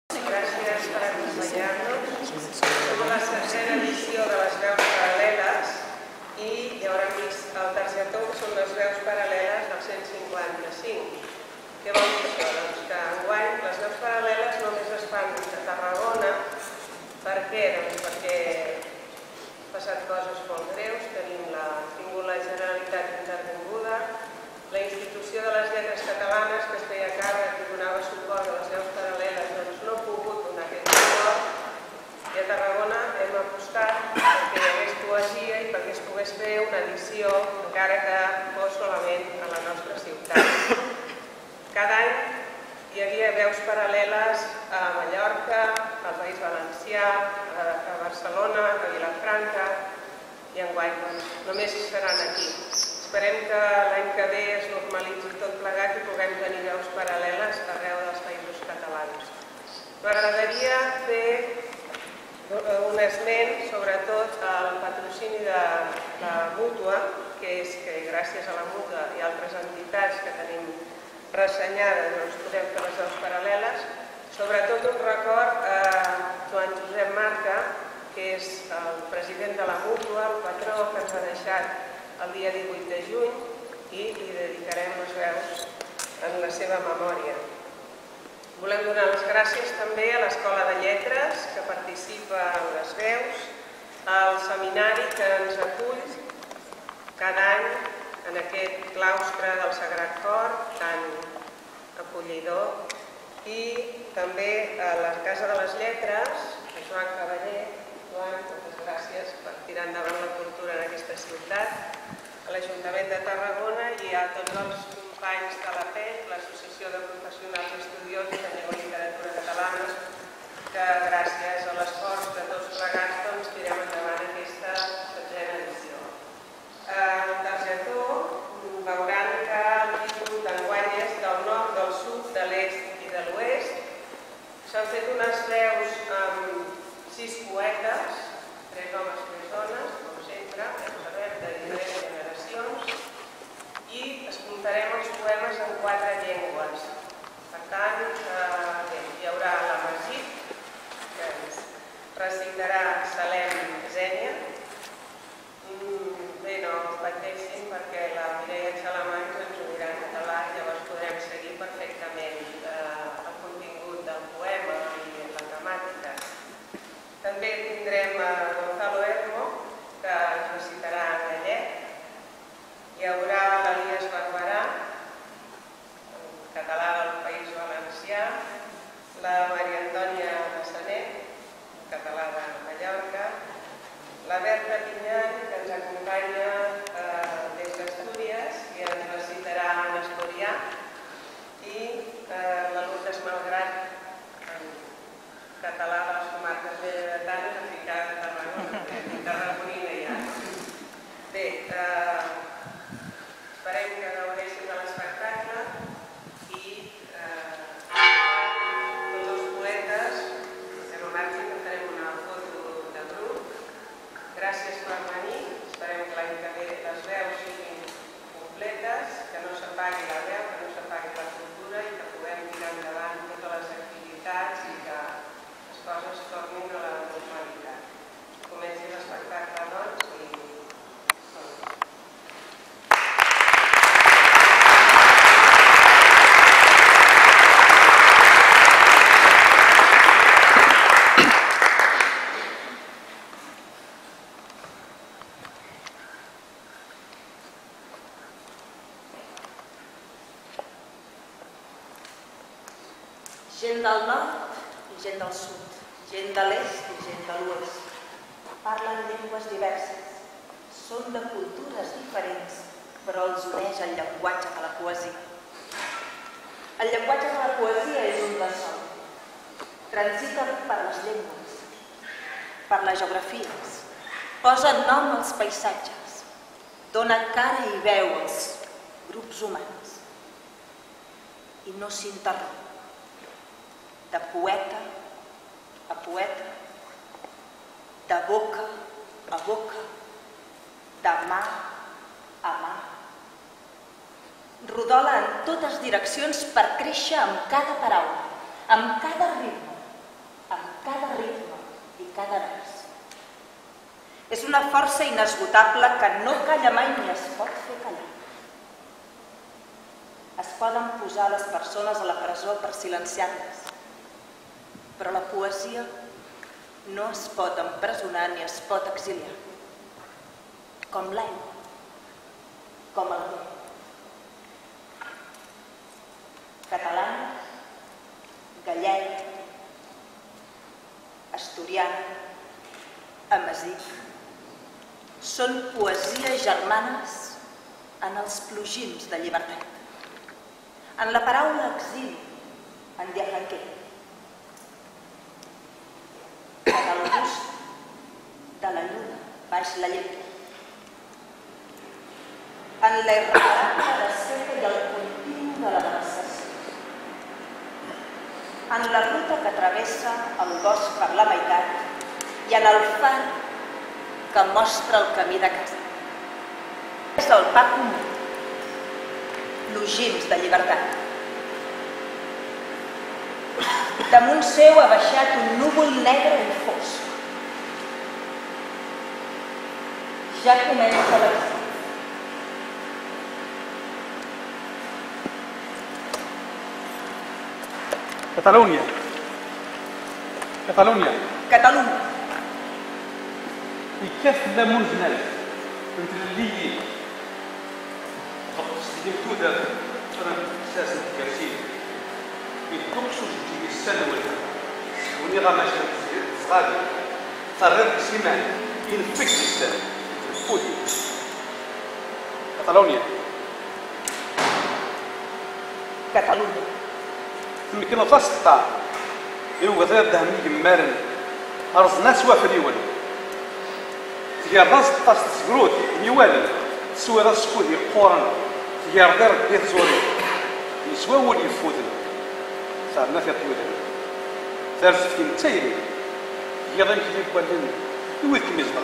Gràcies per acompanyar-nos. Som a la setena edició de les veus paral·leles i ja haurem vist el tercer torn, són les veus paral·leles del 155. Què vol dir això? Doncs que enguany les veus paral·leles només es fan a Tarragona. Per què? Doncs perquè han passat coses molt greus, tingut la Generalitat intervinguda, la Institució de les Lletres Catalanes, que es feia càrrec i donava suport a les veus paral·leles, doncs no ha pogut donar aquest suport. I a Tarragona hem apostat perquè hi hagués poesia i perquè es pogués fer una edició, encara que fos solament a la nostra ciutat. Cada any hi havia veus paral·leles a Mallorca, al País Valencià, a Barcelona, a Vilafranca, i enguany només seran aquí. Esperem que l'any que ve es normalitzi tot plegat i puguem tenir veus paral·leles arreu dels països catalans. M'agradaria fer un esment, sobretot al patrocini de la Mútua, que és que gràcies a la Mútua i altres entitats que tenim ressenyades doncs podem fer les veus paral·leles. Sobretot un record a Joan Josep Marca, que és el president de la Mútua, el patró que ens ha deixat el dia 18 de juny, i li dedicarem les veus en la seva memòria. Volem donar les gràcies també a l'Escola de Lletres, que participa en les veus, al seminari que ens acull cada any en aquest claustre del Sagrat Cor, tan acollidor, i també a la Casa de les Lletres, a Joan Cavaller. Joan, moltes gràcies per tirar endavant la cultura en aquesta ciutat, a l'Ajuntament de Tarragona i a tots els companys de la PEC, l'Associació de Professionals i Estudiosos de Llengua i Literatura Catalanes, que gràcies a l'esforç de tots plegats tirem endavant aquesta setzena edició. En el tercer torn veuran que el títol d'enguany és del nord, del sud, de l'est i de l'oest. S'han fet unes veus amb 6 poetes, 3 homes i 3 dones, com sempre, observem de diferents generacions, i escoltarem els poemes en 4 llengües. Per tant, hi haurà la Magit, que ens recitarà Salem Zènia. Bé, no pateixin perquè la Mireia Xalamans ens ho dirà en català, llavors podrem seguir perfectament el contingut del poema i la temàtica. També tindrem a Gonzalo Hermo, que ens recitarà en gallec. Hi haurà l'Elias Barberà, en català del País Valencià, la Maria Antònia Massanet, en català de Mallorca, la Berta Pinyant, que ens acompanya des d'Astúries i ens recitarà en asturià, i la Lourdes Malgrat, en català de les comarques de Lleidatana, africana de Tarragona, tarragonina ja. Bé, esperem que gaudeixin de l'espectacle i tots els poetes, estem a marxa i farem una foto de grup. Gràcies per venir, esperem que l'any que ve les veus siguin completes, que no s'apagui la veu, que no s'apagui la cultura i que puguem tirar endavant totes les activitats i que les coses tornin a la normalitat. Comenci l'espectacle, doncs, i gent del nord i gent del sud, gent de l'est i gent de l'oest. Parlen llengües diverses, són de cultures diferents, però els uneix el llenguatge de la poesia. El llenguatge de la poesia és un de sol. Transita per les llengües, per les geografies, posa nom als paisatges, dona cara i veu als grups humans i no s'interromp. De poeta a poeta, de boca a boca, de mà a mà. Rodola en totes direccions per créixer amb cada paraula, amb cada ritme, cada ritme i cada vers. És una força inesgotable que no calla mai ni es pot fer callar. Es poden posar les persones a la presó per silenciar-les, però la poesia no es pot empresonar ni es pot exiliar. Com l'aigua, com el vent. Catalana, gallec, asturiana, amazic, són poesies germanes en els plogims de llibertat, en la paraula exili, en diafanquer, en el gust de la lluna baix la lletra, en la irreparable desfeta i el continu de la devastació, en la ruta que travessa el bosc per la meitat i en el far que mostra el camí de casa. És el pa comú, plogims de llibertat. Damunt seu ha baixat un núvol negre i fosc. Ja comença l'exili. Catalunya. Catalunya. Catalunya. يكف منزل مثل اللي تقصد تودا أنا أساس الكرسي يتقصد تجي السنة وني غماش صغادي صارت سيمان ينفك السنة فودي كاتالونيا Catalunya. يمكن فاسطة يوغذر دهمي جمارن أرز ناس وافريون تجار راس طاس تسقروت يوالي تسوي راس كودي قورن تجار دار بيت زوري يسوى ولي يفوتن صارنا في طيودن صار سكين تايري يضن كيف يقولن يويت مزبر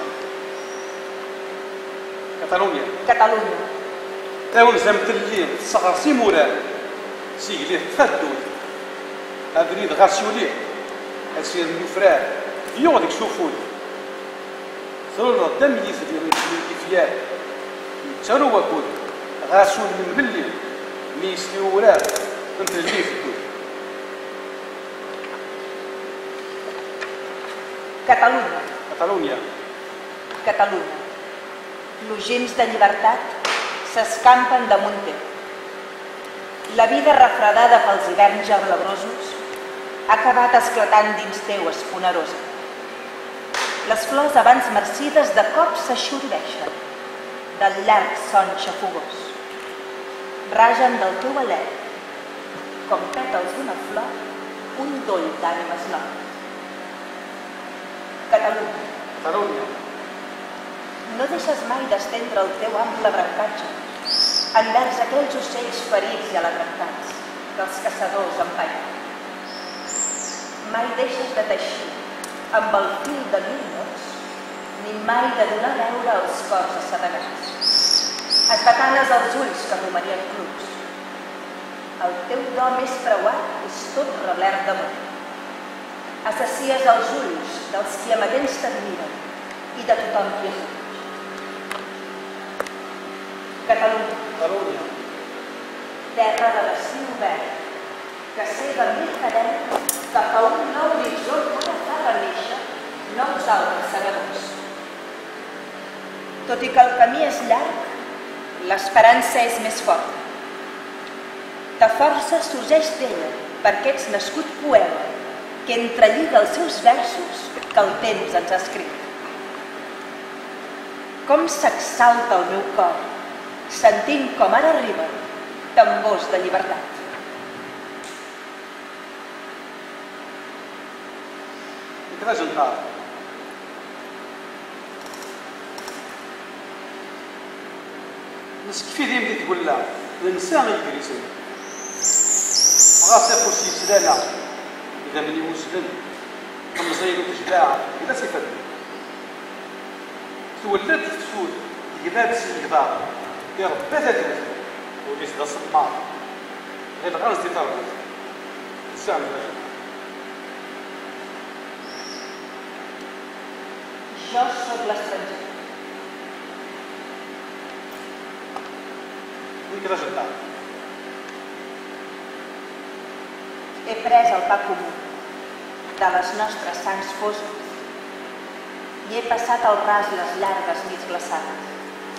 كاتالونيا Catalunya. تاون زمت الليل صغر سيموران سيقليه تفدود أبريد غاسيوليه أسير نفرار يوغدك شوفون ثلو الدم يفدي من الكفيات يتسروا وكود غاسول من ملي ميسلي ورار انت اللي يفدود Catalunya. Catalunya. Catalunya. Plogims de llibertat s'escampen damunt teu. La vida refredada pels hiverns geblabrosos ha acabat esclatant dins teu esponerosa. Les flors abans marcides de cop s'aixordeixen del llarg son xafogós. Ragen del teu alè, com pètals d'una flor, un doll d'ànimes noves. Catalunya. Catalunya. No deixes mai d'estendre el teu ample brancatge envers aquells ocells ferits i alegrantats que els caçadors empallen. Mai deixes de teixir amb el fil de mil mots, ni mai de donar a veure els cors assedegats. Esbatanes els ulls que romanien clucs. El teu do més preuat és tot reblert d'amor. Assacies els ulls dels qui amatents t'admiren i de tothom qui és. Catalunya. Catalunya. Terra de l'estiu verd, que cega mil cadenes cap a un nou horitzó que ara fa renéixer nous altres segadors. Tot i que el camí és llarg, l'esperança és més forta. Ta força sorgeix d'ella perquè ets nascut poema que entrelliga els seus versos que el temps ens ha escrit. Com s'exalta el meu cor sentint com ara arriben tambors de llibertat. Interessant. نسكفي ديما اللي تقول لا الانسان يجلسون غاس ياخذ شي سلاله اذا من يوسفن مزينو تشباع اذا صفات تولد تفوت جباب الجدار يا رب تدوز وليس ذا الصمار غير غرس تي تربط السام Jo sóc l'estranger. Vull que desentar. He pres el pa comú de les nostres sangs foses i he passat al ras les llargues nits glaçades.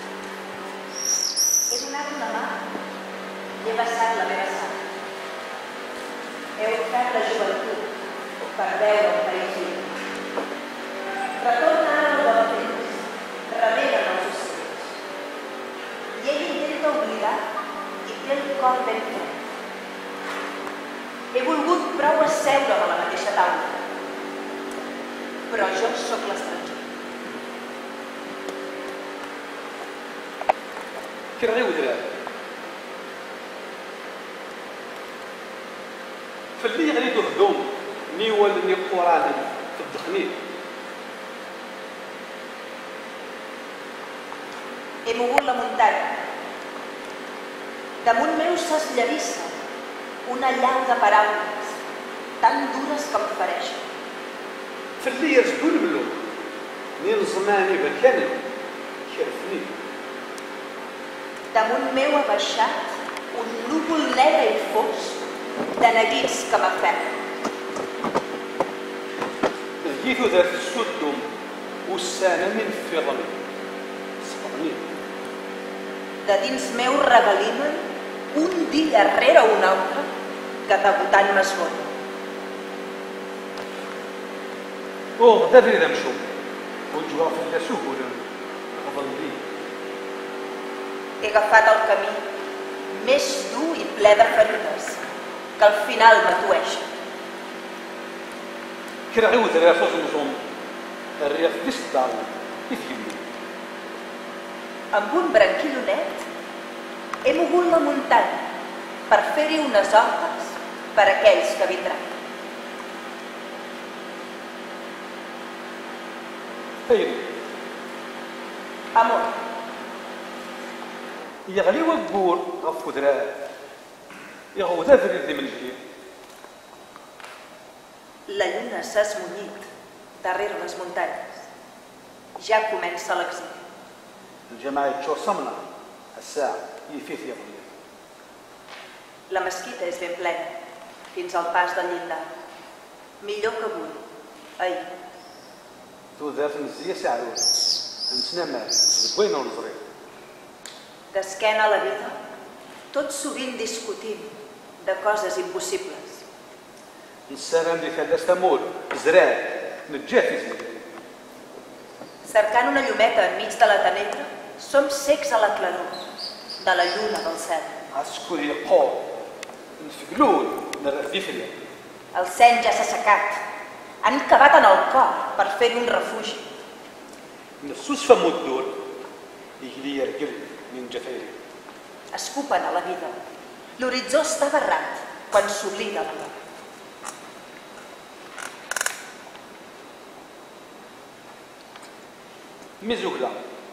He donat una mà i he vessat la meva sang. He ofert la joventut per veure un país lliure. Retorna ara el bon temps, revenen els ocells. I ell intenta oblidar i té el cor ben fred. He volgut prou asseure'm a la mateixa taula, però jo sóc l'estranger. كرهيو دراري فاللي غادي تهضم نيوال ني قراني في الدخنين. He mogut la muntanya. Damunt meu s'esllavissa una llau de paraules tan dures que em fereixen. فاللي يرسدون منو نين زماني بالكامل كرفني. Damunt meu ha baixat un núvol negre i fosc de neguits que m'aferren. لقيتو ذات السدم والسانة من فضل صبرني. De dins meu regalinen un dia rere un altre que degotant m'esgota. وغدا بريد نمشو والجوار في الله سهولا أظل لي. He agafat el camí més dur i ple de ferides que al final m'atueixen. كرهيو دراري صوص الرياض ديستال يفهمني. Amb un branquillonet he mogut la muntanya per fer-hi unes hortes per a aquells que vindran. خير Amor, يغلي وقبور غفو دراري يغودا فريد من الجيل. la lluna s'ha esmunyit darrere les muntanyes. Ja comença l'exili. الجماعة تشور صمنا الساعة يفيث يغلي. La mesquita és ben plena, fins al pas del llindar. Millor que avui, ahir. ذو ذات مزية ساعة أنتنا مال زبوين ونظري. D'esquena a la vida, tot sovint discutint de coses impossibles. السلام دي ثلاث تمول زراع نجافي زي. Cercant una llumeta enmig de la tenebra, som cecs a la claror de la lluna del cel. عسكري قول نفقلون نرفي فيها. El seny ja s'ha assecat. Han cavat en el cor per fer-hi un refugi. نسوس فمو الدول يجلي يرجل من جفيري. Escupen a la vida. L'horitzó està barrat quan s'oblida l'amor. مزوغلا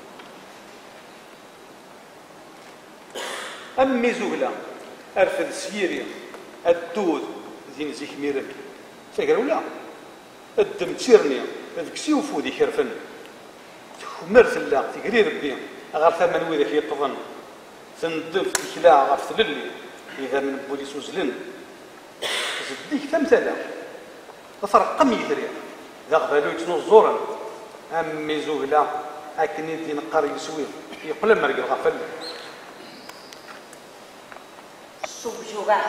أم مزوغلا أرفد سيري الدود زين زيك ميرك تقرأ ولا الدم تيرني ذيك سيوفو ذيك رفن تخمرت الله تقري ربي غير ثمن وذاك يطظن تندف تكلا غف تللي إذا من بوليس وزلن زديك ثمثلا تفرقم يدري ذا غبالو يتنظرا أمي زوهلا أكني دين قار يسوي يقول مرق الغفل. Subjugat.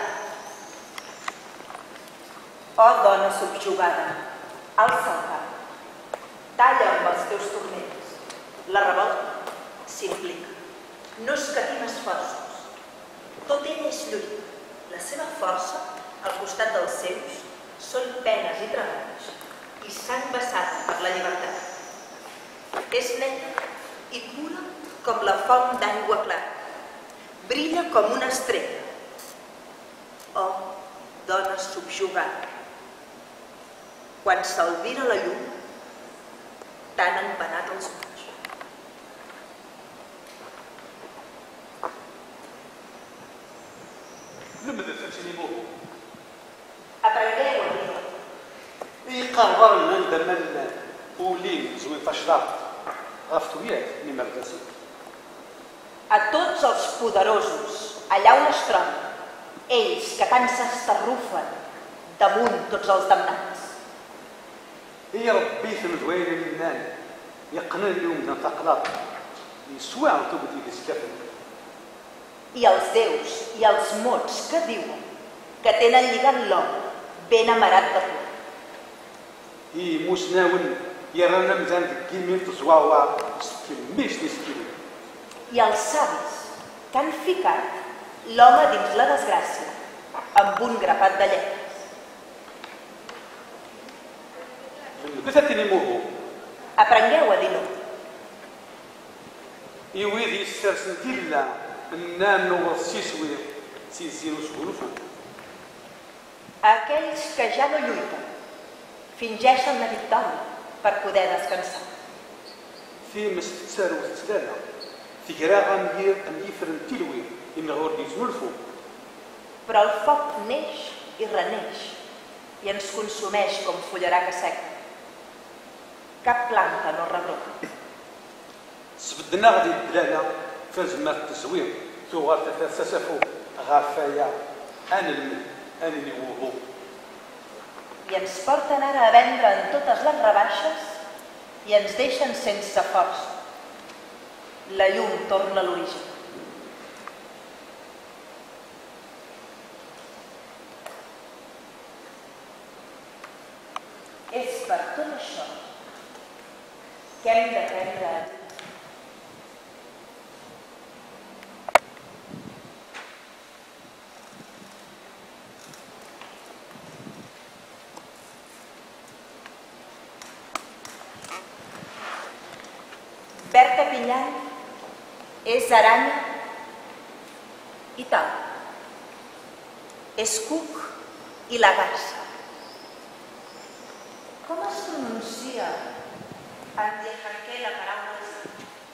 Oh, dona subjugada, alça el cap. Talla amb els teus turments. La revolta s'implica. No escatima esforços. Tot ell és lluita. La seva força, al costat dels seus, són penes i treballs i sang vessada per la llibertat. És negra i pura com la font d'aigua clara. Brilla com una estrella. Oh, dona subjugada. Quan s'albira la llum, t'han empenat els ulls. لماذا تجتنبوه؟ Aprengueu a viure. يقرر لنا ولين زوين فاشرات غفتويات نمرتسي. A tots els poderosos, allà on es troben, ells que tant s'estarrufen damunt tots els damnats. هي ربي ثمدوينة للنان يقنن اليوم ذا تقلق يسوى عن تبدي بسكفن. I els déus i els mots que diuen que tenen lligat l'home ben amarat de por. هي مسناون يرانا مزان تكيمين تزواوا سكيميش تسكيمين. I els savis que han ficat l'home dins la desgràcia amb un grapat de lletres. بثتني موهو Aprengueu a dir-ho. يويدي السرسنتي لا النان والسيسوي سيزينو سهولفو. Aquells que ja no lluiten fingeixen la victòria per poder descansar. في مستسار وستسلالا في قراءة أمير فرنتيلوي إن غور يزنولفو. Però el foc neix i reneix i ens consumeix com fullerà que seca. Cap planta no rebrota. سبدنا غادي الدلالة فازمة التزوير ثوغار تتسسفو غافايا أنا اللي وهو. I ens porten ara a vendre en totes les rebaixes i ens deixen sense força. La llum torna a l'origen. És per tot això que hem d'aprendre a dir. Berta Pinyà és aranya i tal. És cuc i la garsa. Com es pronuncia en diafanquer la paraula esa?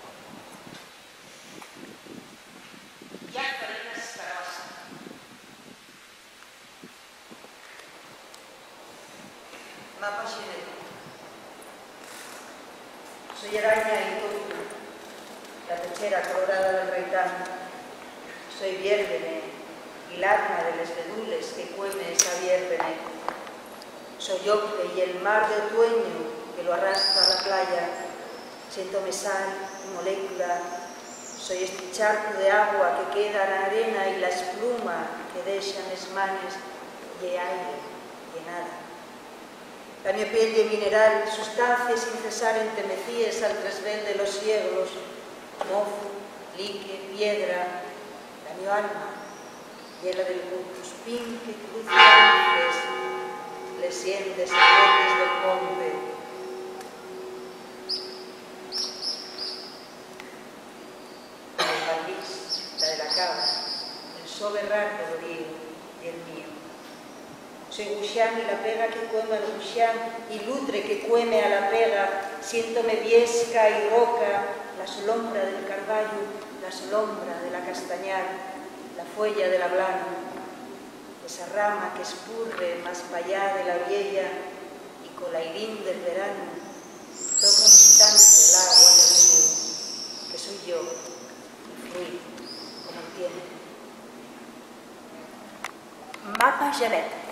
Hi ha farines per a la sang. Mapa xineta. Soy araña y tortu, la techera colorada del reitán. Soy viérvene, hilarna de les vedules que cueme esa viérvene. Soy octe y el mar de otoño que lo arrastra a la playa. Siéntome sal y molécula. Soy este charco de agua que queda en la arena y la espluma que dejan es manes y aire y nada. La mi piel de mineral, sustancia sin cesar entemecíes al tresvel de los ciegos, mozo, lique, piedra, la mi alma, llena del cucuspín que cruza luces, le sientes secretos del monte. El barniz, la de la cabra, el soberrar colorido y el mío. Soy Guxián y la pega que cueme al Guxián y lutre que cueme a la pega, siéntome viesca y roca, la solombra del carballo, la solombra de la castañar, la fuella de la blana, esa rama que espurre más para allá de la vieja y con la irín del verano toca un instante el agua del río, que soy yo, y fluir como entiende. Mapa genètic.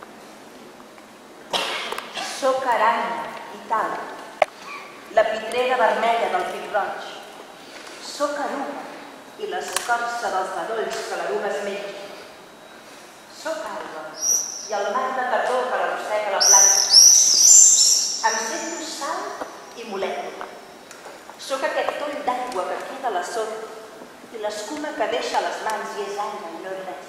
Soc aranya i tal, la pitrera vermella del pit-roig. Soc eruga i l'escorça dels bedolls que l'eruga es menja. Soc alba i el mar de tardor que l'arrossega la platja. Em sento sal i molècula. Soc aquest toll d'aigua que queda a la sorra i l'escuma que deixa a les mans i és aigua i no és res.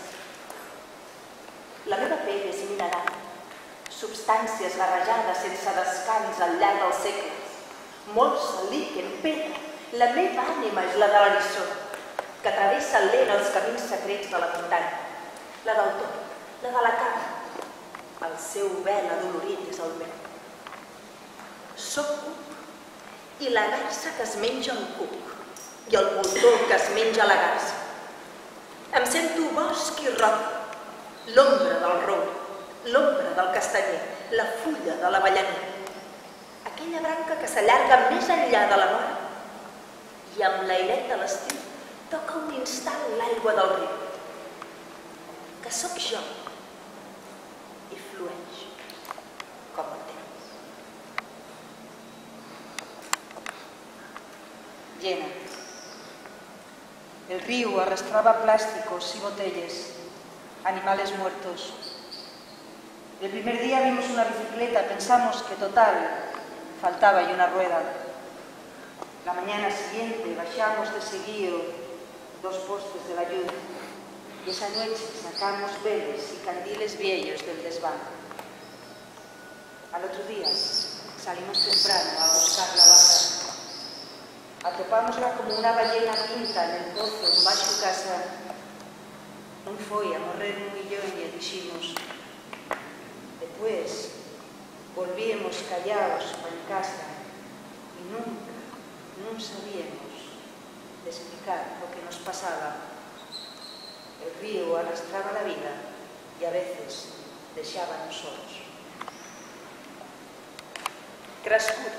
La meva pell és mineral, substàncies barrejades sense descans al llarg dels segles. Molsa, líquen, pedra. La meva ànima és la de l'erissó, que travessa lent els camins secrets de la muntanya. La del tot, la de la cara. El seu vel adolorit és el meu. Soc cuc i la garsa que es menja el cuc i el voltor que es menja la garsa. Em sento bosc i roca, l'ombra del roure, l'ombra del castanyer, la fulla de l'avellaner. aquella branca que s'allarga més enllà de la vora i amb l'airet de l'estiu toca un instant l'aigua del riu, que sóc jo, i flueix com el temps. Llena. El río arrastraba plásticos y botellas, animales muertos. El primer día vimos una bicicleta, pensamos que total, faltaba y una rueda. La mañana siguiente bajamos de seguido 2 postes de la lluvia y esa noche sacamos velas y candiles viejos del desván. Al otro día salimos temprano a buscar la vaca. Atopámosla como una ballena pinta en el pozo baixo casa. Non foi a morrer un millón e diximos. Después volvíamos callados para casa e nunca, non sabíamos de explicar lo que nos pasaba. El río arrastraba la vida y a veces deixábanos solos. Crescuda.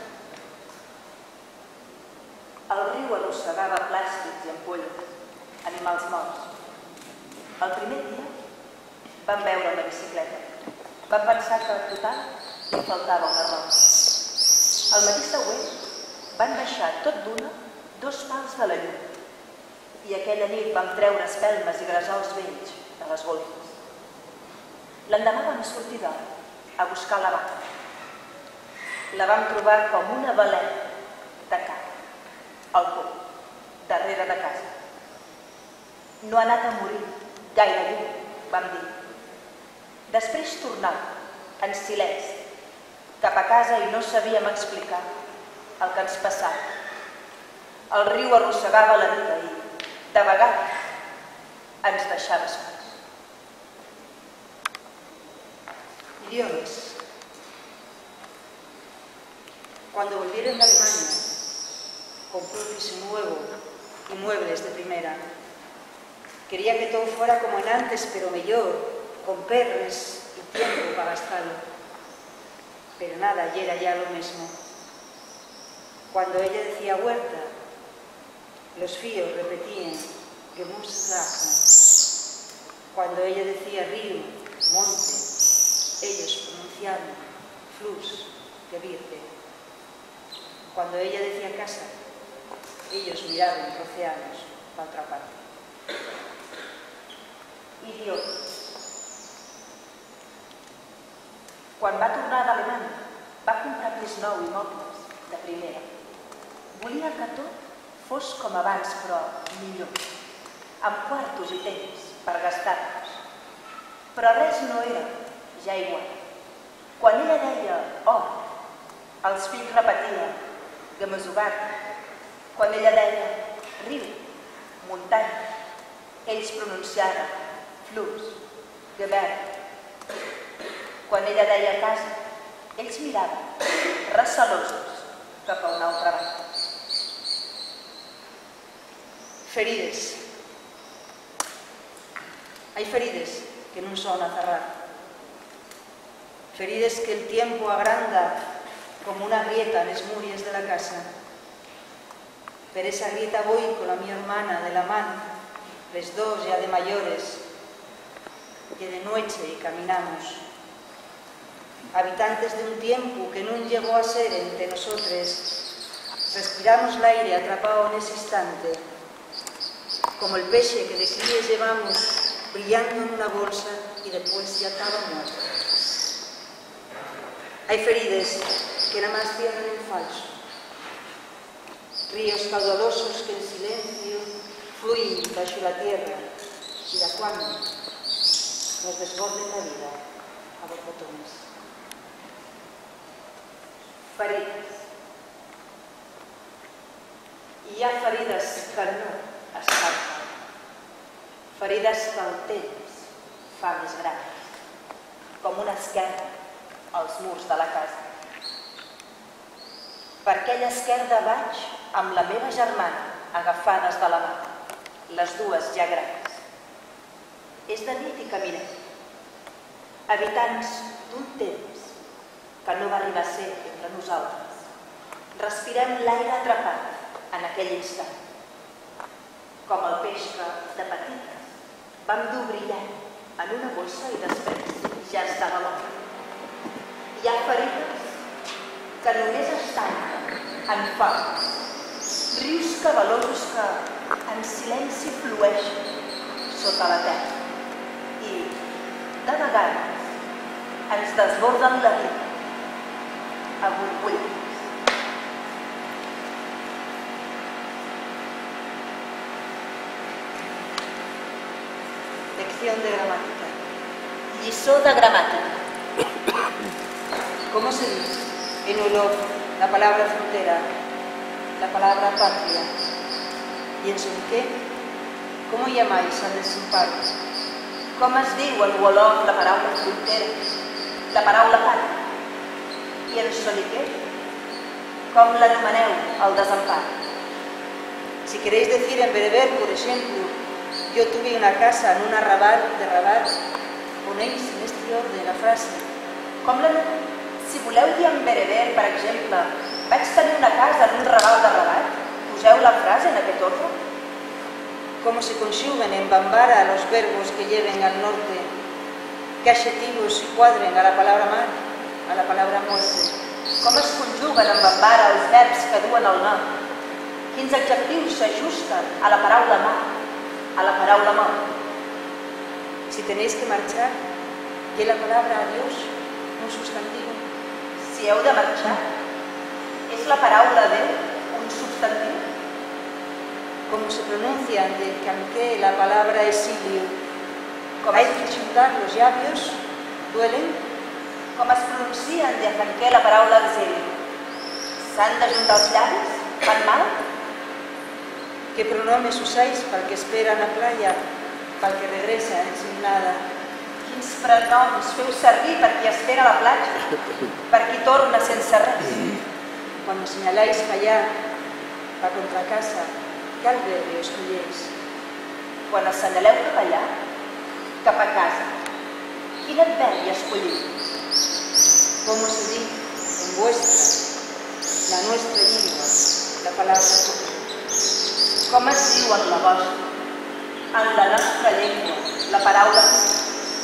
El riu arrossegava plàstics i ampolles, animals morts. El primer dia vam veure una bicicleta. Vam pensar que, total, li faltava una roda. El matí següent van baixar tot d'una 2 pals de la llum i aquella nit vam treure espelmes i gresols vells de les golfes. L'endemà vam sortir d'hora a buscar la vaca. La vam trobar com una balena de cap, al pou, darrere de casa. No ha anat a morir gaire lluny, vam dir. Després tornàvem, en silenci, cap a casa i no sabíem explicar el que ens passava. El riu arrossegava la vida i, de vegades, ens deixava sols. Idiomas. Cuando volvieron de Alemania, compró un piso nuevo y muebles de primera. Quería que todo fuera como en antes, pero mejor, con perres y tiempo para gastarlo. Pero nada, y era ya lo mismo. Cuando ella decía huerta, los fíos repetían Gemüsestraße. Cuando ella decía río, monte, ellos pronunciaban Fluss, Gebirge. Cuando ella decía casa, ellos miraban océanos para otra parte. Idiomes. Quan va tornar d'Alemanya, va comprar pis nou i mobles, de primera. Volia que tot fos com abans, però millor, amb quartos i temps per gastar-nos. Però res no era ja igual. Quan ella deia or, els fills repetien Gemüsegarten. Quan ella deia riu, muntanya, ells pronunciaven Fluss, Gebirge. Quan ella deia casa, ells miraven, recelosos, cap a una altra banda. Ferides. Hay ferides que no son a cerrar. Ferides que el tiempo agranda como una grieta en las murallas de la casa. Per esa grieta voy con la mi hermana de la mano, les dos ya de mayores, que de noche y caminamos. Habitantes de un tiempo que no llegó a ser entre nosotros, respiramos el aire atrapado en ese instante, como el peixe que de críes llevamos brillando en una bolsa y después ya estaba muerto. Hay ferides que nada más cierran en falso, ríos caudalosos que en silencio fluyen bajo la tierra y da cuando nos desborden la vida a borbotones. Ferides. Hi ha ferides que no es tanquen. Ferides que el temps fa més grans, com una esquerda als murs de la casa. Per aquella esquerda vaig amb la meva germana agafades de la mà, les dues ja grans. És de nit i caminem, habitants d'un temps que no va arribar a ser entre nosaltres Respirem l'aire atrapat en aquell instant. Com el peix que, de petites, vam dur brillant en una bossa i després ja estava mort. Hi ha ferides que només estan en fons, rius cabalosos que en silenci flueixen sota la terra i, de vegades, ens desborden la vida a borbulles. Lección de gramática. Lliçó de gramàtica. ¿Cómo se dice en Wolof la palabra frontera, la palabra patria? ¿Y en Sonqué? ¿Cómo llamáis al desemparo? Com es diu en Wolof la paraula frontera, la paraula pàtria? I en Soliquer, com l'anomeneu el desempart? Si queréis decir en bereber, por ejemplo, yo tuve una casa en un arrabal de Rabat, ponéis en este orden la frase. Si voleu dir en bereber, per exemple, vaig tenir una casa en un raval de Rabat, poseu la frase en aquest ordre? ¿Cómo se conjuguen en Bambara los verbos que lleven al norte? ¿Qué adjetivos se cuadren a la palabra mar, a la palabra muerte? Com es conjuguen en Bambara els verbs que duen al nord? Quins adjectius s'ajusten a la paraula mar, a la paraula mort? Si tenéis que marchar, ¿qué la palabra adiós? Un sustantivo. Si heu de marxar, és la paraula adeu un substantiu? ¿Cómo se pronuncia de Canqué la palabra exilio? ¿Hay que juntar los labios? ¿Duelen? Com es pronuncien de Canqué la paraula exili? S'han de juntar els llavis? Fan mal? ¿Qué pronombres usáis para el que espera en la playa, para el que regresa sin nada? Quins prenoms feu servir per qui espera a la platja, per qui torna sense res? Cuando señaláis callar para contra casa, ¿qué adverbio escolléis? Quan assenyaleu cap allà, cap a casa, quin adverbi escolliu? ¿Cómo se dice en vuestra, la nuestra lengua, la palabra común? Com es diu en la vostra, en la nostra llengua, la paraula común?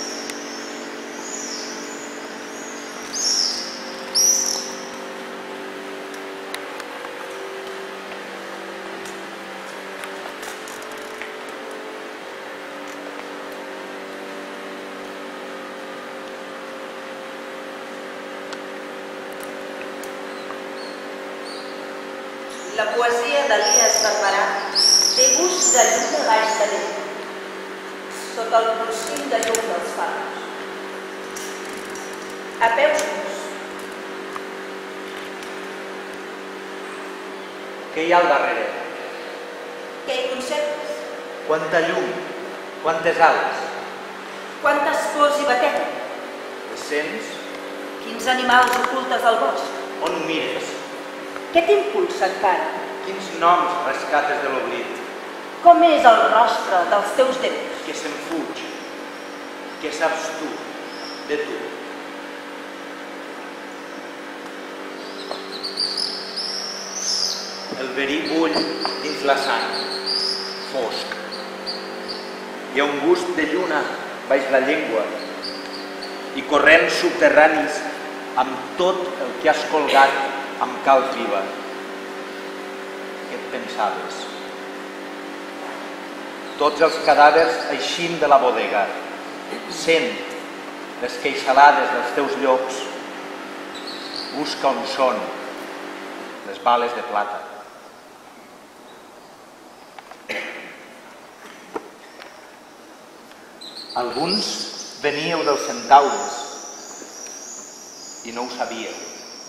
La poesia d'Elies Barberà té gust de llum de baix de nit, sota el polsim de llum dels faros. A peus nus. Què hi ha al darrere? Què hi conserves? Quanta llum, quantes ales. Quantes flors hi batem? Les sents? Quins animals ocultes al bosc? On mires? Què t'impulsa encara? Quins noms rescates de l'oblit? Com és el rostre dels teus déus? Què se'n fuig? Què saps tu de tu? El verí bull dins la sang, fosc. Hi ha un gust de lluna baix la llengua i corrents subterranis amb tot el que has colgat amb calç viva. Què et pensaves? Tots els cadàvers eixint de la bodega. Sent les queixalades dels teus llops. Busca on són les bales de plata. Alguns veníeu dels centaures i no ho sabíeu.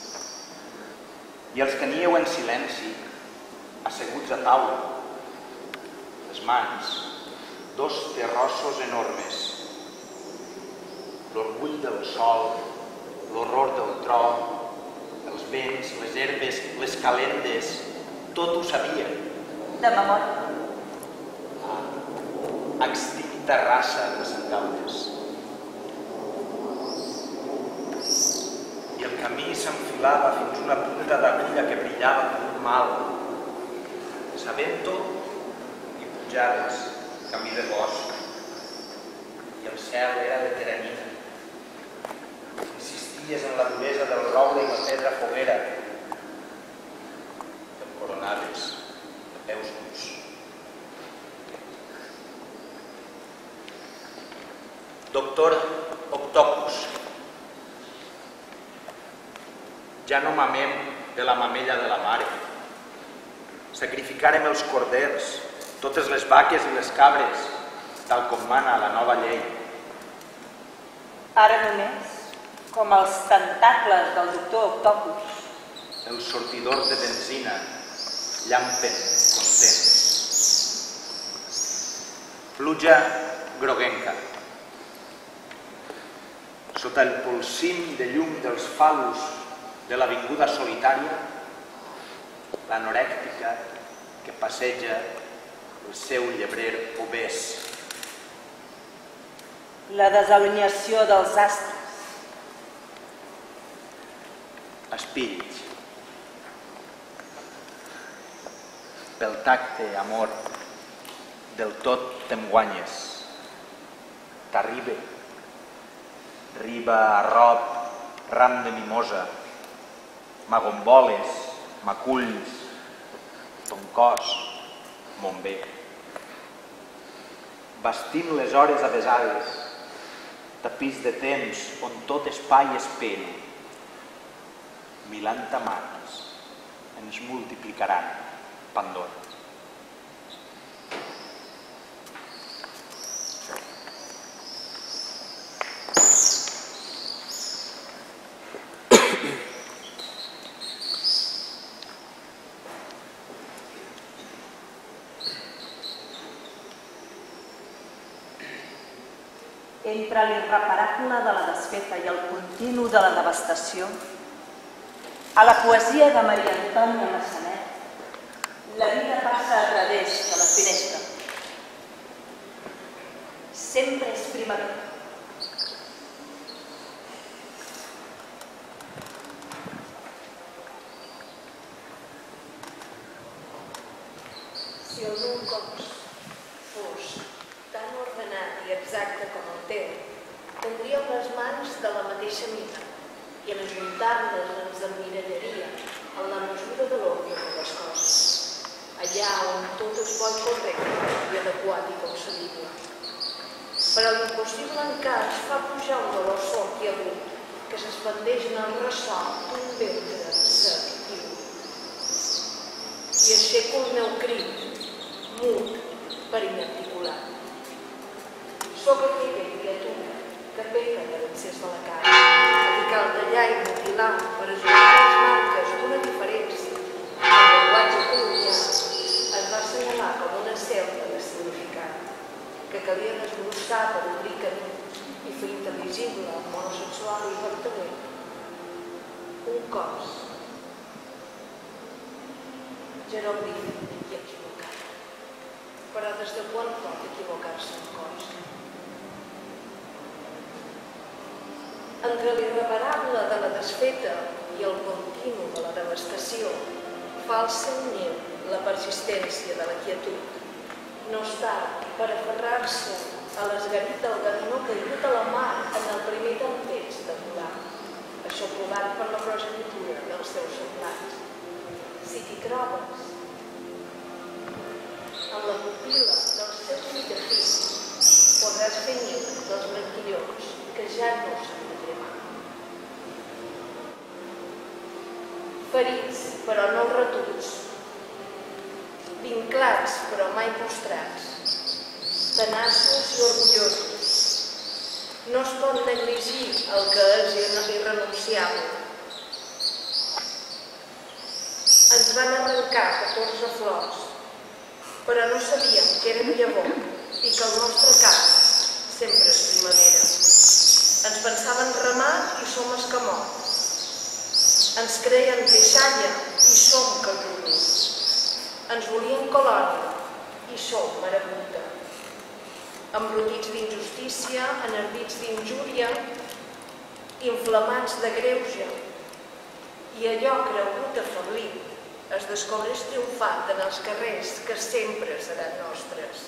I els que aníeu en silenci, asseguts a taula, les mans, dos terrossos enormes, l'orgull del sol, l'horror del tro, els vents, les herbes, les calendes, tot ho sabien. De memòria. Extinta raça de centaures. I el camí s'enfilava fins una punta d'agulla que brillava com un mal. Sabent-ho i pujaves, camí de bosc, i el cel era de teranina. Insisties en la duresa del roure i la pedra foguera. Te'l coronaves de peus nus. Doctor Octopus, ja no mamem de la mamella de la mare. Sacrificarem els corders, totes les vaques i les cabres, tal com mana la nova llei. Ara només, com els tentacles del doctor Octopus, Els sortidors de benzina llampen contents. Pluja groguenca. Sota el polsim de llum dels falus de l'avinguda solitària, l'anorèctica que passeja el seu llebrer obès. la desalineació dels astres, Espills. Pel tacte, amor, del tot te'm guanyes. T'arribe, riba, arrop, ram de mimosa, m'agomboles, m'aculls, ton cos, mon bé. Bastim les hores avesades, tapís de temps on tot espai esperi. Milanta mans ens multiplicaran Pandora. entre l'irreparable de la desfeta i el continu de la devastació, a la poesia de Maria Antònia Massanet, la vida passa a través de la finestra. Sempre és primavera. Si el meu cos fos tan ordenat i exacte com el teu, tindríem les mans de la mateixa mida i en ajuntar-les ens emmirallaria en la mesura de l'ordre de les coses, allà on tot es vol correcte i adequat i concebible. Però l'impossible encara es fa pujar un dolor fort i agut que s'expandeix en el ressò d'un ventre sec i dur. I aixeco el meu crit, mut per inarticulat. Sóc aquella criatura que peca per excés de la cara, a qui cal tallar i mutilar per ajudar les marques d'una diferència que el llenguatge colonial es va assenyalar com una selva de significat, que calia desbrossar per obrir camí i fer intel·ligible el monosexual i vertader. Un cos jeroglífic i equivocat. Però des de quan pot equivocar-se un cos? Entre l'irreparable de la desfeta i el continu de la devastació, fa el seu niu la persistència de la quietud. No està per aferrar-se a l'esgarit del gaminó caigut a la mar en el primer tempteig de volar, aixoplugat per la progenitura dels seus semblants. Si t'hi trobes, en la pupil·la dels seus mitjafins, podràs fer niu dels branquillons que ja no s'han de cremar. Ferits, però no retuts, vinclats, però mai postrats, tenaços i orgullosos. No es pot negligir el que és irrenunciable. Ens van arrencar 14 flors, però no sabíem que érem llavor i que el nostre cap sempre és primavera. Ens pensaven ramat i som escamot. Ens creien greixalla i som carrullo. Ens volien colònia i som marabunta. Embrutits d'injustícia, enardits d'injúria, inflamats de greuge i allò cregut afeblit es descobreix triomfant en els carrers que sempre seran nostres.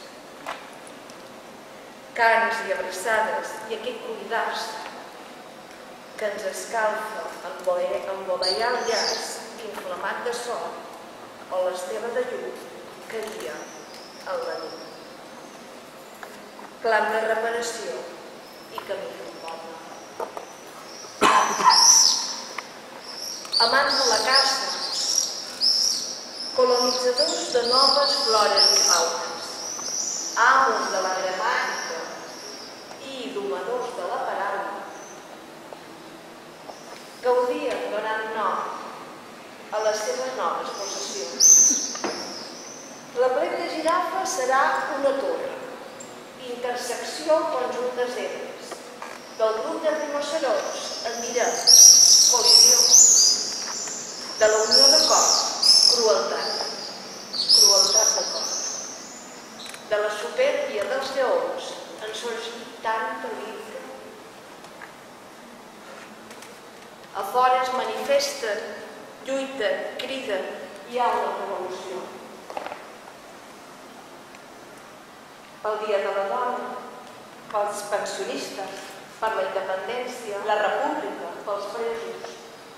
Cants i abraçades i aquell cuidar-se que ens escalfa emboleiar el llaç inflamat de sol o l'estela de llum que guia en la nit. Clam de reparació i camí d'un poble. Amants de la caça, colonitzadors de noves flores i faunes, amos de la gramàtica i domadors de la paraula, gaudien donant nom a les seves noves possessions. L'aplec de girafa serà una torre, intersecció conjunt de zebres. Del grup de rinoceronts en direm col·lisió. De la unió de cor, crueltat. Crueltat de cor. De la supèrbia dels lleons en sorgir tant peligre. A fora es manifesten, lluiten, criden, hi ha una revolució. Pel Dia de la Dona, pels pensionistes, per la independència, la república, pels presos.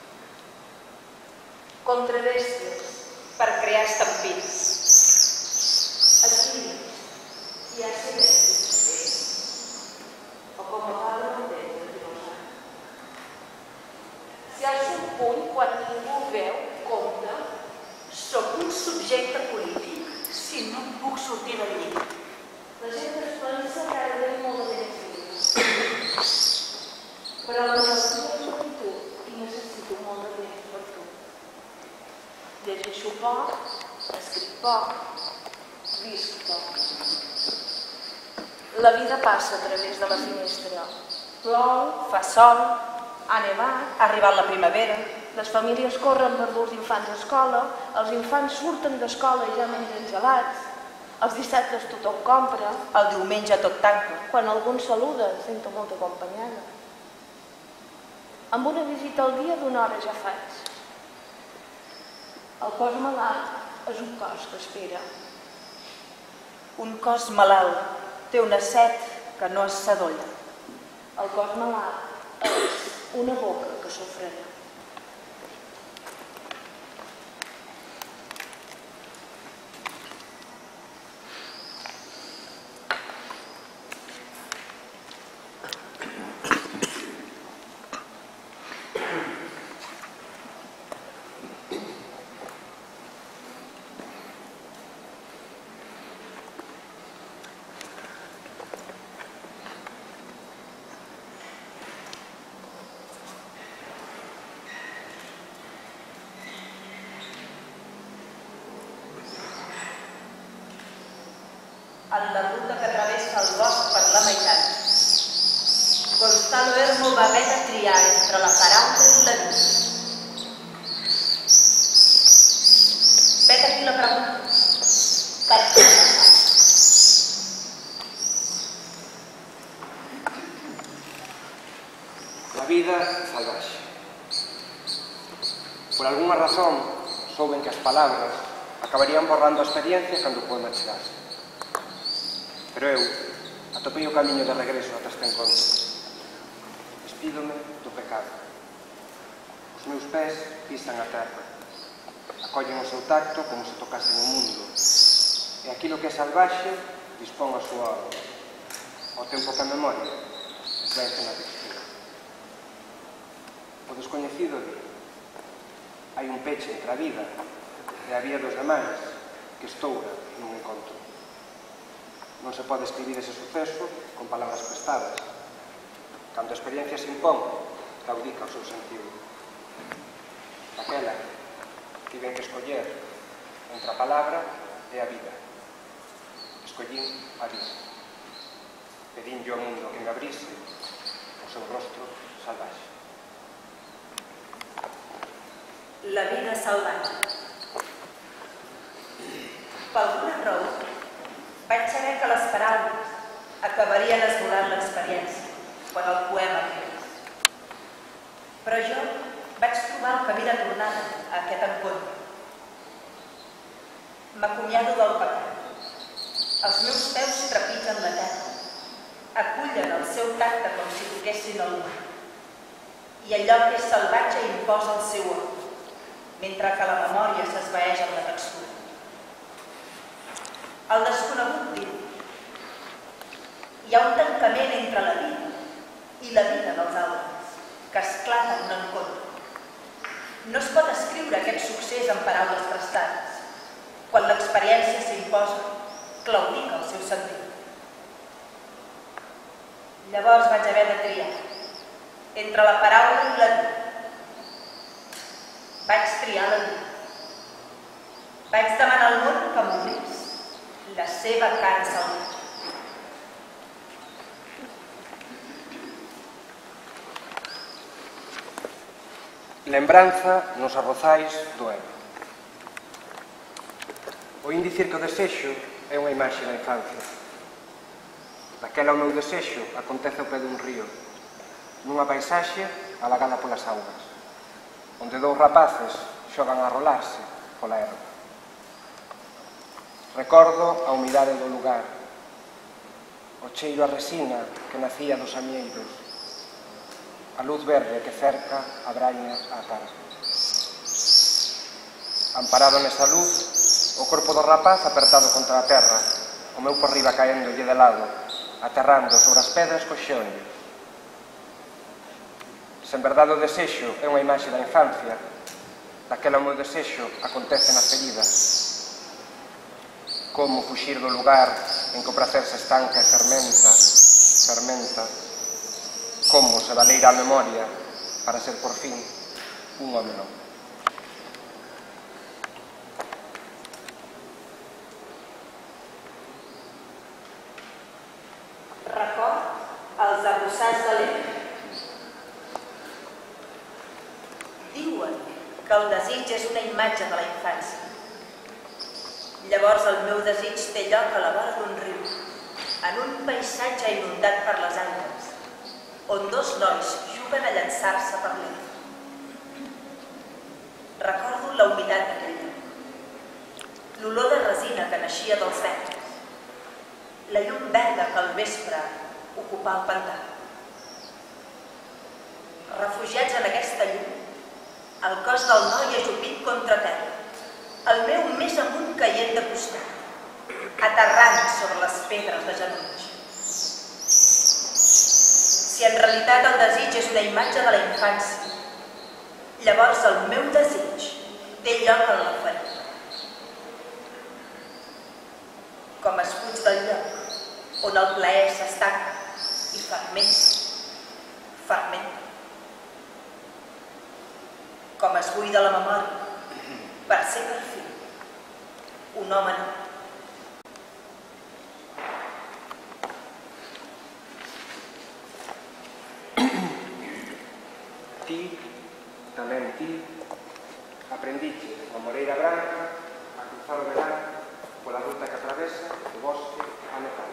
Contra bèsties, per crear estampits. aquí hi ha silencis, o com a part del temps de filosofar. Si al seu punt, quan ningú veu, compta, sóc un subjecte polític si no em puc sortir del llit. La gent es pensa que ara ve molt de temps, però la lectura és per tu i necessito molt de temps per tu. Llegeixo poc, escric poc, visc poc. La vida passa a través de la finestra. Plou, fa sol, ha nevat, ha arribat la primavera. Les famílies corren per dur els infants a escola, els infants surten d'escola i ja mengen gelats, els dissabtes tothom compra, El diumenge tot tanca. quan algú ens saluda sento molta acompanyada. Amb una visita al dia d'una hora ja faig. El cos malalt és un cos que espera. Un cos malalt té una set que no es sadolla. El cos malalt és una boca que s'ofrena. En la ruta que travessa el bosc per la meitat, Gonzalo Hermo va haver de triar entre la paraula i la nit. Vet aquí la pregunta. Per què no fa? La vida salvaxe. Por alguna razón, souben que as palabras acabarían borrando a experiencia cando o poema chegase. Pero eu atopei o camiño de regreso ata este encontro. Despídome do pecado. Os meus pés pisan a terra. Acollen o seu tacto como se tocasen o mundo. E aquilo que é salvaxe dispón a súa hora. Ao tempo que a memoria esvence na textura. O descoñecido di: hai un peche entre a vida e a vida dos demais que estoura nun encontro. Non se pode escribir ese suceso con palabras prestadas. Cando a experiencia se impón, claudica o seu sentido. Aquela tiven que escoller entre a palabra e a vida. Escollín a vida. Pedinlle ao mundo que me abrise o seu rostro salvaxe. La vida salvatge. Per alguna raó, vaig saber que les paraules acabarien esborrant l'experiència quan el poema acabés. Però jo vaig trobar el camí de tornada a aquest encontre. M'acomiado del pecat. Els meus peus trepitgen la terra, acullen el seu tacte com si toquessin el mar. I allò que és salvatge imposa el seu ordre, mentre que la memòria s'esvaeix amb la textura. El desconegut diu: hi ha un tancament entre la vida i la vida dels altres, que esclata un encontre. No es pot escriure aquest succés en paraules trastades. Quan l'experiència s'imposa, claudica el seu sentit. Llavors vaig haver de triar entre la paraula i la vida. Vaig triar la vida. Vaig demanar al món que m'obrís la seva cara salvatge. Lembranza nos arrozais do ego. Oín dicir que o desexo é unha imaxe da infancia. Daquela o meu desexo acontece ao pé dun río, nunha paisaxe alagada polas augas, onde dous rapaces xogan a rolarse pola erva. Recordo a humidade do lugar, o cheiro a resina que nacía dos amieiros, a luz verde que cerca a braña á cara. Amparado nesa luz, o corpo do rapaz apertado contra a terra, o meu por riba caéndolle de lado, aterrando sobre as pedras co xeonllo. Se en verdade o desexo é unha imaxe da infancia, daquela o meu desexo acontece na ferida. Como fuxir do lugar en que o prazer se estanca e fermenta, como se baleira a memoria para ser por fin un home novo. Record els arrossars de l'Ebre. Diuen que el desig és una imatge de la infància. Llavors el meu desig té lloc a la vora d'un riu, en un paisatge inundat per les aigües, on dos nois juguen a llançar-se per l'herba. Recordo la humitat d'aquell lloc, l'olor de resina que naixia dels verds, la llum verda que al vespre ocupà el pantà. Refugiats en aquesta llum, el cos del noi ajupit contra terra, el meu més amunt caient de costat, aterrant sobre les pedres de genolls. Si en realitat el desig és una imatge de la infància, llavors el meu desig té lloc en la ferida. Com es fuig del lloc on el plaer s'estanca i fermenta. Com es buida la memòria per ser per fi un home nou. Ti, tamén ti, aprendiche a moreira branca a cruzar o verán pola ruta que atravesa o bosque a metal.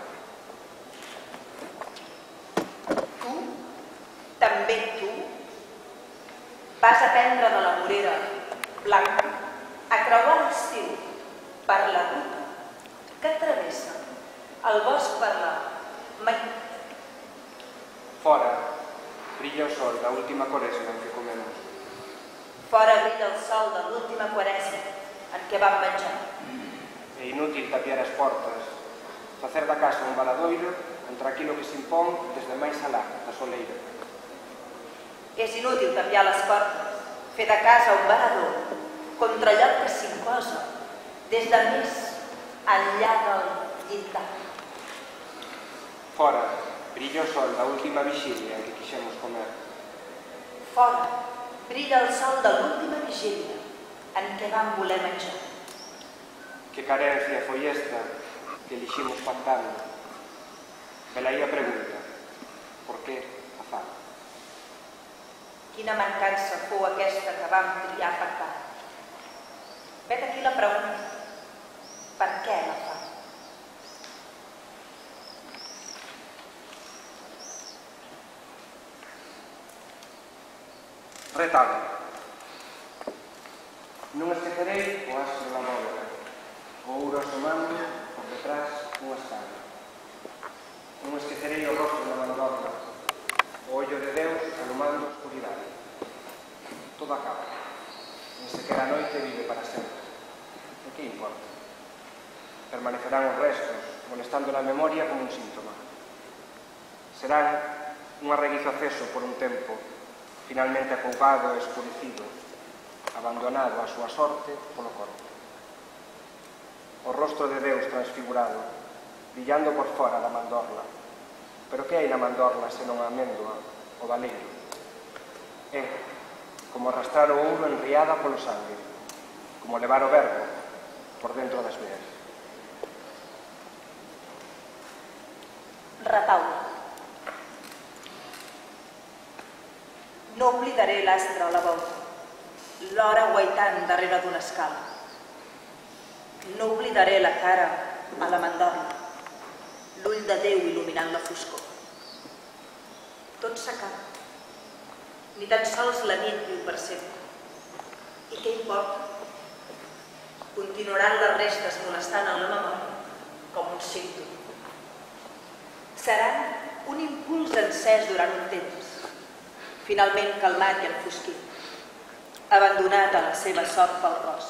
Tu, també tu, vas aprendre de la morera blanca a creuar l'estiu per la ruta que travessa el bosc per la meitat. Fora, brilla o sol da última quaresma en que comemos. Fora brilla el sol de l'última quaresma en què vam menjar. É inútil tapiar as portas, facer da casa un valadoiro entre aquilo que se impón desde máis alá da soleira. És inútil tapiar les portes, fer de casa un varador contra allò que s'imposa des de més enllà del llindar. Fora, brilla o sol da última vixilia en que quixemos comer. Fora, brilla el sol de l'última vigília en què vam voler menjar. Que carencia foi esta que eliximos pactando? Velaí a pregunta, por que a fam? Quina mancança fou aquesta que vam triar pactar? Vet aquí la pregunta, per què la fam? Retal, Non esquecerei o astro da bóveda, o ouro asomando por detrás unha escala. Non esquecerei o rostro da mandorla, o ollo de Deus alumando a oscuridade. Todo acaba. Nin sequera a noite vive para sempre. E que importa? Permanecerán os restos, molestando na memoria como un síntoma. Serán un arreguizo aceso por un tempo, finalmente acoupado e escurecido, abandonado a súa sorte polo corpo. O rostro de Deus transfigurado, brillando por fora da mandorla. Pero que hai na mandorla senón a améndoa, o baleiro? É como arrastrar o ouro enriada polo sangue, como levar o verbo por dentro das veas. Retaule. No oblidaré l'astre a la volta, l'hora guaitant darrere d'una escala. No oblidaré la cara a la mandorla, l'ull de Déu il·luminant la foscor. Tot s'acaba. Ni tan sols la nit viu per sempre. I què importa? Continuaran les restes molestant en la memòria com un símptoma. Seran un impuls encès durant un temps, finalment calmat i enfosquit, abandonat a la seva sort pel ros.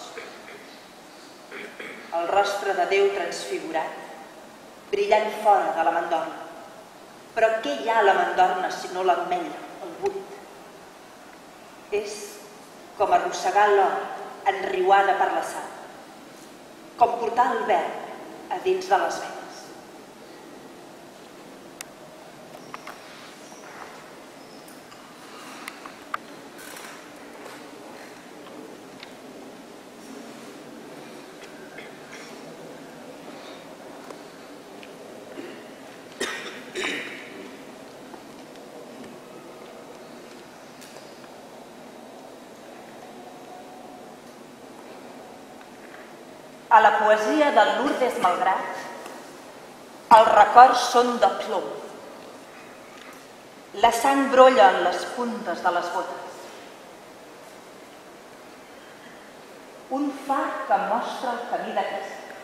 El rostre de Déu transfigurat, brillant fora de la mandorla. Però què hi ha a la mandorla si no l'ametlla, el buit? És com arrossegar l'or enriuada per la sang, com portar el verb a dins de les venes. A la poesia de Lourdes Malgrat, els records són de plom. La sang brolla en les puntes de les botes. Un far que mostra el camí de casa.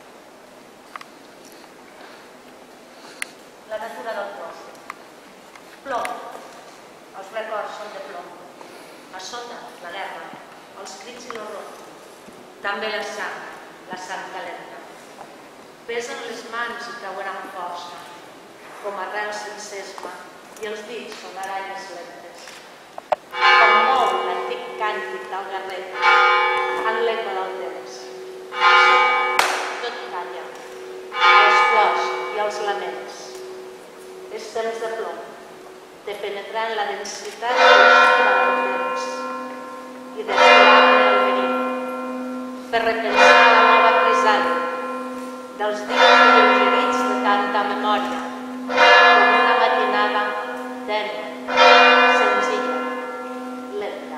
La natura del bosc. Plom. Els records són de plom. A sota, la guerra, els crits i l'horror. També la sang calenta. Pesen les mans i cauen amb força, com arrels sense esma, i els dits són aranyes lentes. Com mou l'antic càntic del garret, en l'eco del temps. Sota, tot calla, els plors i els laments. És temps de plom, de penetrar en la densitat col·lectiva del temps i desfilar-ne el verí, per repensar la nova crisàlida dels dies alleugerits de tanta memòria, com una matinada tènue, senzilla, lenta.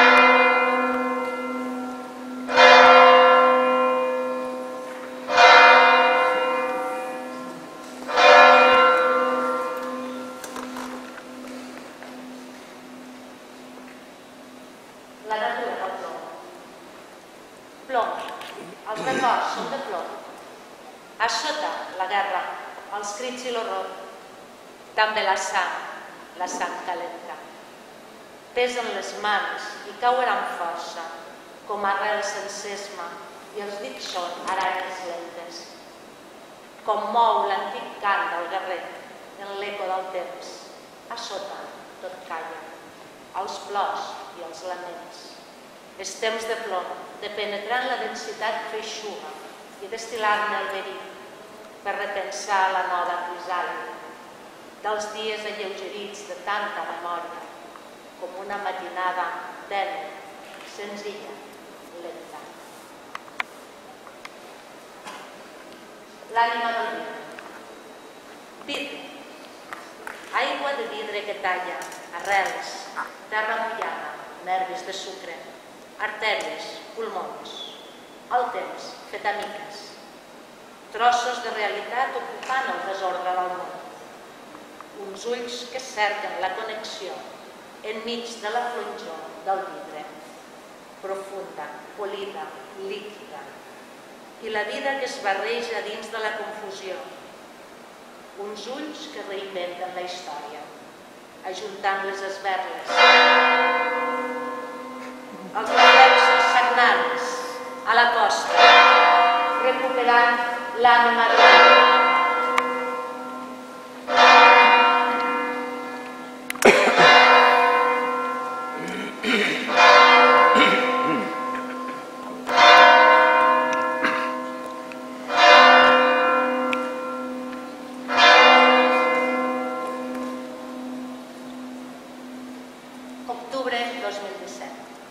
La natura del plom. Plom. Els records són de plom. A sota, la guerra, els crits i l'horror. També la sang calenta. Pesen les mans i cauen amb força, com arrels sense esma, i els dits són aranyes lentes. Com mou l'antic cant del guerrer en l'eco del temps. A sota, tot calla. Els plors i els laments. És temps de plom, de penetrar en la densitat feixuga i destil·lar-ne el verí, per repensar la nova crisàlida dels dies alleugerits de tanta memòria, com una matinada tènue, senzilla, lenta. L'ànima del vidre. Vidre. Aigua de vidre que talla, arrels, terra mullada, nervis de sucre, artèries, pulmons, el temps fet a miques, trossos de realitat ocupant el desordre del món, uns ulls que cerquen la connexió enmig de la flonjor del vidre. profunda, polida, líquida, i la vida que es barreja dins de la confusió. Uns ulls que reinventen la història, ajuntant les esberles. Els reflexos sagnants a la costa, recuperant l'ànima de l'alma. Octubre 2017.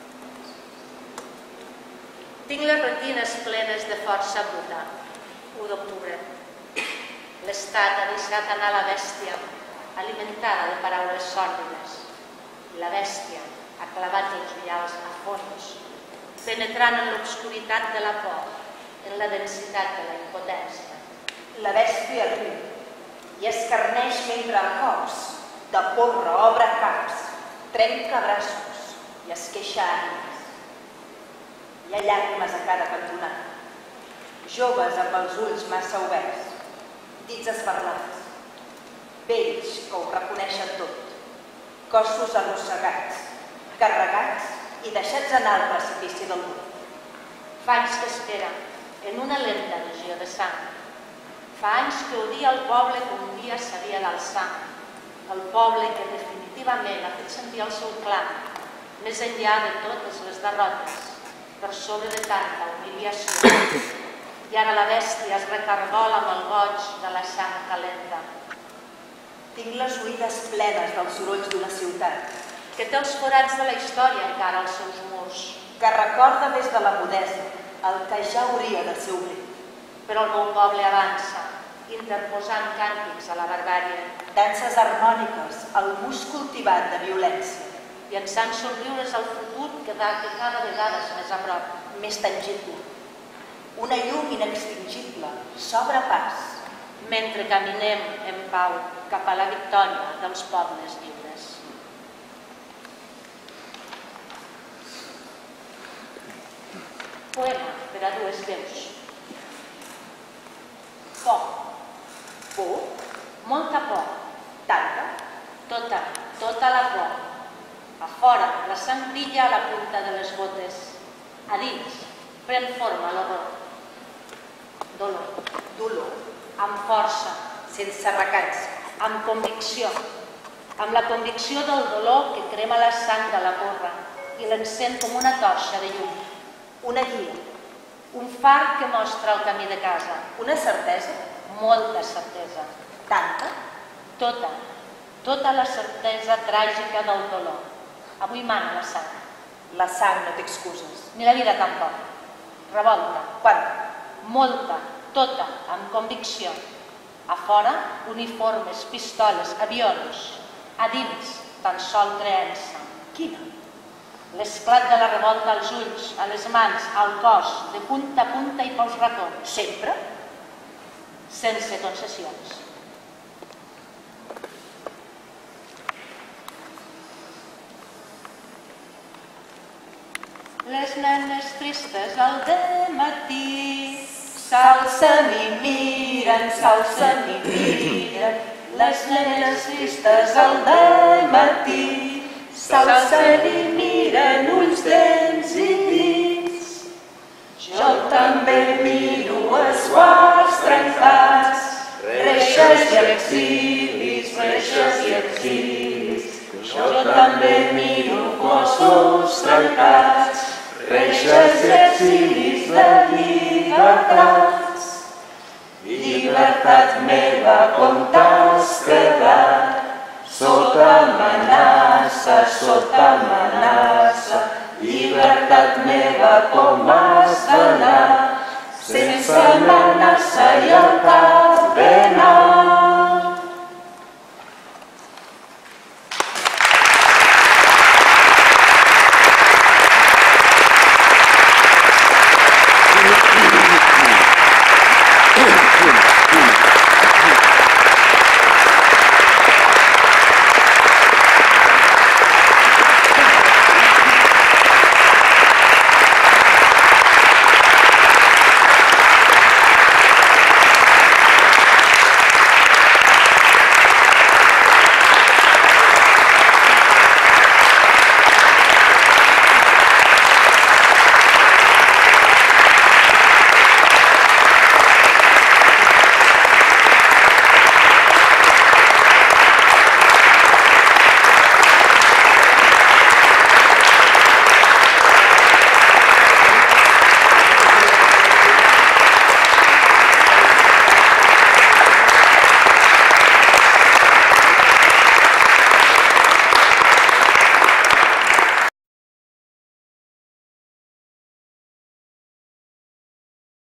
Tinc les retines plenes de força bruta. 1 d'octubre. L'estat ha deixat anar la bèstia, alimentada de paraules sòrdides. La bèstia ha clavat els ullals a fons, penetrant en l'obscuritat de la por, en la densitat de la impotència. La bèstia riu i escarneix mentre a cops de porra obre caps, trenca braços i es queixa ànimes. Hi ha llàgrimes a cada cantonada, joves amb els ulls massa oberts, dits esberlats, vells que ho reconeixen tot, cossos arrossegats, carregats i deixats anar al precipici del món. Fa anys que espera, en una lenta legió de sang. Fa anys que odia el poble que un dia s'havia d'alçar, el poble que definitivament ha fet sentir el seu clam, més enllà de totes les derrotes, per sobre de tanta humiliació. I ara la bèstia es recargola amb el goig de la sang calenta. Tinc les oïdes plenes dels sorolls d'una ciutat que té els forats de la història encara als seus murs, que recorda des de la mudesa el que ja hauria de ser oblit. però el meu poble avança, interposant càntics a la barbàrie, Danses harmòniques, el gust cultivat de violència, llançant somriures al futur que cada vegada és més a prop. més tangible. Una llum inextingible s'obre pas. Mentre caminem en pau cap a la victòria dels pobles lliures. Poema per a 2 veus. Por. Por, Molta por. tanta, Tota la por. A fora, la sang brilla a la punta de les botes. A dins, pren forma l'horror. Dolor. dolor, Amb força, sense recança, amb convicció. Amb la convicció del dolor que crema la sang de la porra i l'encén com una torxa de llum. una guia, Un far que mostra el camí de casa. una certesa, Molta certesa. tanta, Tota la certesa tràgica del dolor. Avui mana la sang. la sang no té excuses. Ni la vida tampoc. Revolta. Quanta, Molta, tota, amb convicció. A fora, uniformes, pistoles, avions. A dins, tan sol creença. quina, L'esclat de la revolta als ulls, a les mans, al cos, de punta a punta i pels racons. sempre, Sense concessions. Les nenes tristes al dematí s'alcen i miren, Les nenes tristes al dematí s'alcen i miren, ulls dents i dits. Jo també miro esguards trencats, reixes i exilis, Jo també miro cossos trencats, reixes i exilis de llibertats. Llibertat meva, com t'has quedat? Sota amenaça, llibertat meva, com has d'anar? Sense amenaça i al cap ben alt.